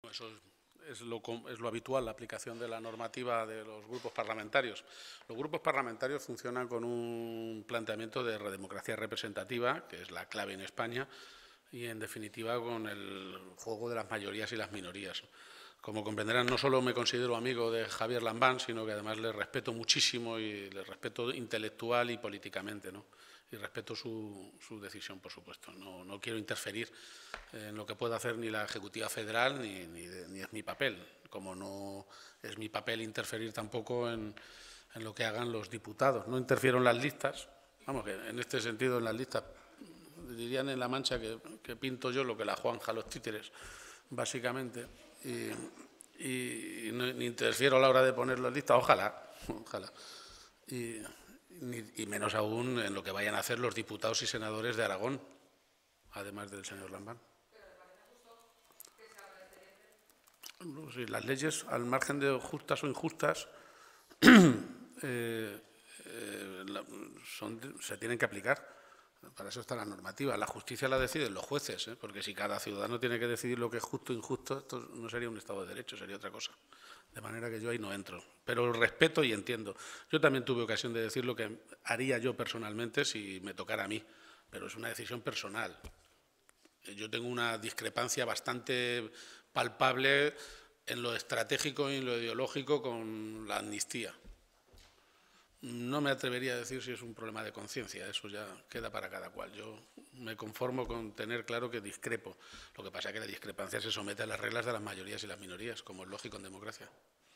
Eso es lo habitual, la aplicación de la normativa de los grupos parlamentarios. Los grupos parlamentarios funcionan con un planteamiento de democracia representativa, que es la clave en España, y en definitiva con el juego de las mayorías y las minorías. Como comprenderán, no solo me considero amigo de Javier Lambán, sino que además le respeto muchísimo y le respeto intelectual y políticamente, ¿no? Y respeto su decisión, por supuesto. No quiero interferir en lo que pueda hacer ni la Ejecutiva Federal ni es mi papel, como no es mi papel interferir tampoco en lo que hagan los diputados. No interfiero en las listas, vamos, que en este sentido en las listas dirían en La Mancha que pinto yo lo que la Juanja los títeres, básicamente, y no, ni interfiero a la hora de ponerlo en lista, ojalá. Y menos aún en lo que vayan a hacer los diputados y senadores de Aragón, además del señor Lambán. Sí, las leyes, al margen de justas o injustas, se tienen que aplicar. Para eso está la normativa. La justicia la deciden los jueces, porque si cada ciudadano tiene que decidir lo que es justo o injusto, esto no sería un Estado de Derecho, sería otra cosa. De manera que yo ahí no entro. Pero respeto y entiendo. Yo también tuve ocasión de decir lo que haría yo personalmente si me tocara a mí, pero es una decisión personal. Yo tengo una discrepancia bastante palpable en lo estratégico y en lo ideológico con la amnistía. No me atrevería a decir si es un problema de conciencia, eso ya queda para cada cual. Yo me conformo con tener claro que discrepo. Lo que pasa es que la discrepancia se somete a las reglas de las mayorías y las minorías, como es lógico en democracia.